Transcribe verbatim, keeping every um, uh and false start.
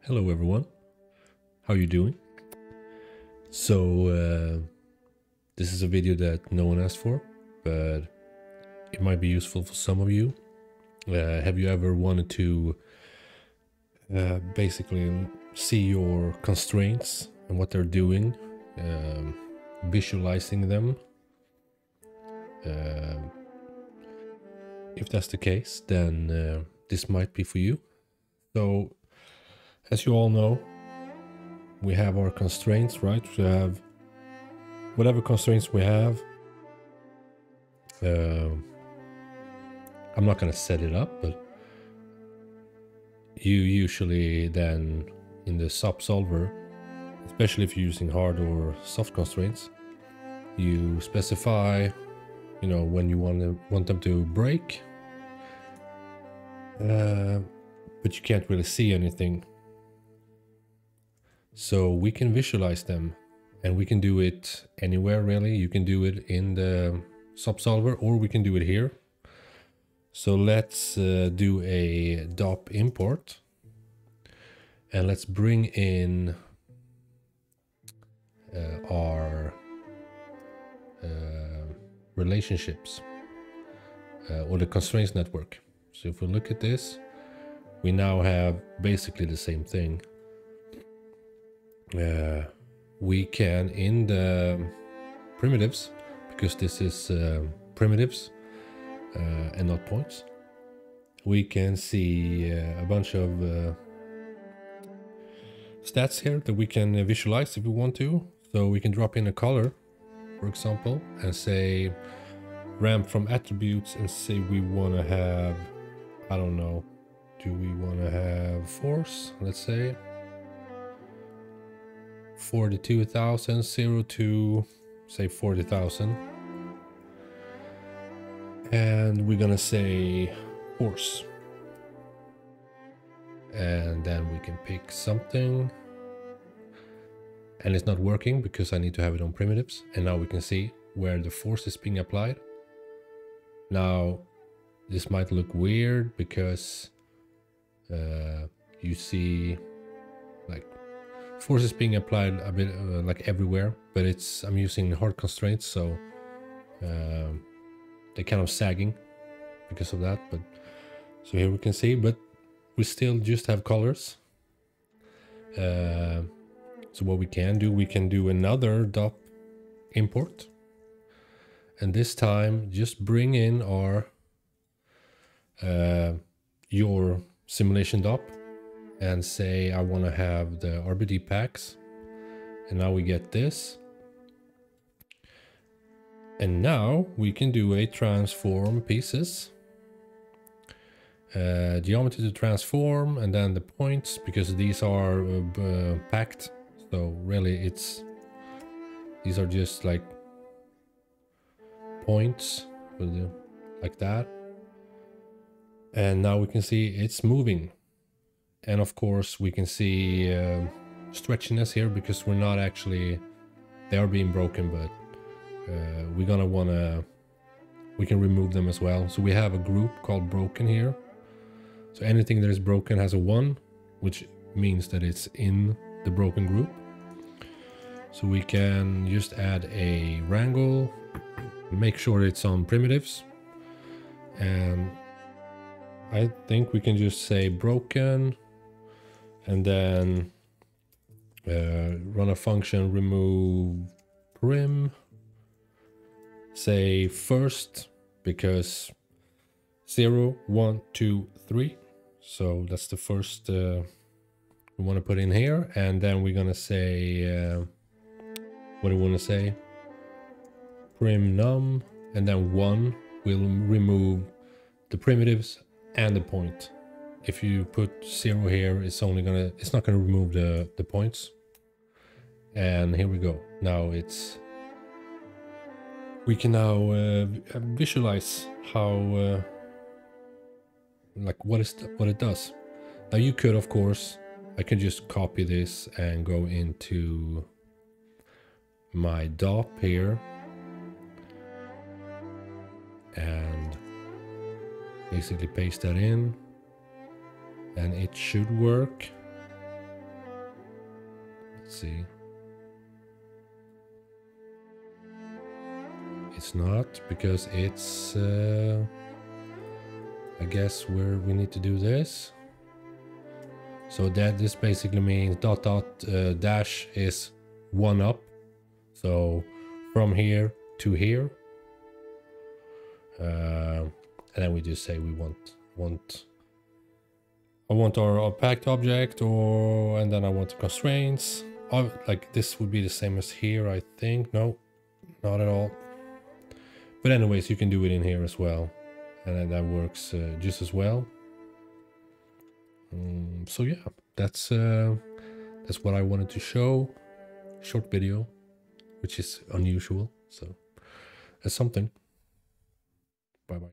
Hello everyone, how you doing? So uh, this is a video that no one asked for, but it might be useful for some of you. Uh, have you ever wanted to uh, basically see your constraints and what they're doing, um, visualizing them? Uh, if that's the case, then uh, this might be for you. So as you all know, we have our constraints, right? We have whatever constraints we have. Uh, I'm not going to set it up, but you usually then in the sub solver, especially if you're using hard or soft constraints, you specify, you know, when you want to want them to break, uh, but you can't really see anything. So we can visualize them, and we can do it anywhere really. You can do it in the sub solver, or we can do it here. So let's uh, do a D O P import, and let's bring in uh, our uh, relationships uh, or the constraints network. So if we look at this, we now have basically the same thing. Uh, we can, in the primitives, because this is uh, primitives uh, and not points, we can see uh, a bunch of uh, stats here that we can visualize if we want to. So we can drop in a color, for example, and say ramp from attributes, and say we want to have, I don't know, do we want to have force, let's say forty-two thousand, zero to say forty thousand, and we're gonna say force, and then we can pick something, and it's not working because I need to have it on primitives. And now we can see where the force is being applied. Now this might look weird because uh, you see like force is being applied a bit uh, like everywhere, but it's I'm using hard constraints, so um, they're kind of sagging because of that. But so here we can see, but we still just have colors. Uh, so what we can do, we can do another D O P import, and this time just bring in our uh, your simulation D O P and say I want to have the R B D packs, and now we get this. And now we can do a transform pieces, uh, geometry to transform, and then the points, because these are uh, uh, packed. So really it's, these are just like points like that. And now we can see it's moving. And of course we can see uh, stretchiness here because we're not actually, they are being broken, but uh, we're gonna wanna, we can remove them as well. So we have a group called broken here. So anything that is broken has a one, which means that it's in the broken group. So we can just add a wrangle, make sure it's on primitives, and I think we can just say broken, and then uh, run a function remove prim, say first, because zero, one, two, three. So that's the first uh, we want to put in here. And then we're gonna say, uh, what do we want to say? Prim num, and then one will remove the primitives and the point. If you put zero here, it's only gonna, it's not gonna remove the, the points. And here we go. Now it's, we can now uh, visualize how, uh, like what is what it does. Now you could, of course, I can just copy this and go into my D O P here and basically paste that in, and it should work. Let's see. It's not, because it's uh, I guess where we need to do this. So that this basically means dot dot uh, dash is one up. So from here to here. Uh, and then we just say we want want I want our, our packed object, or and then I want the constraints. Oh, like this would be the same as here, I think. No, not at all. But anyways, you can do it in here as well, and then that works uh, just as well. Um, so yeah, that's uh, that's what I wanted to show. Short video, which is unusual, so that's something. Bye bye.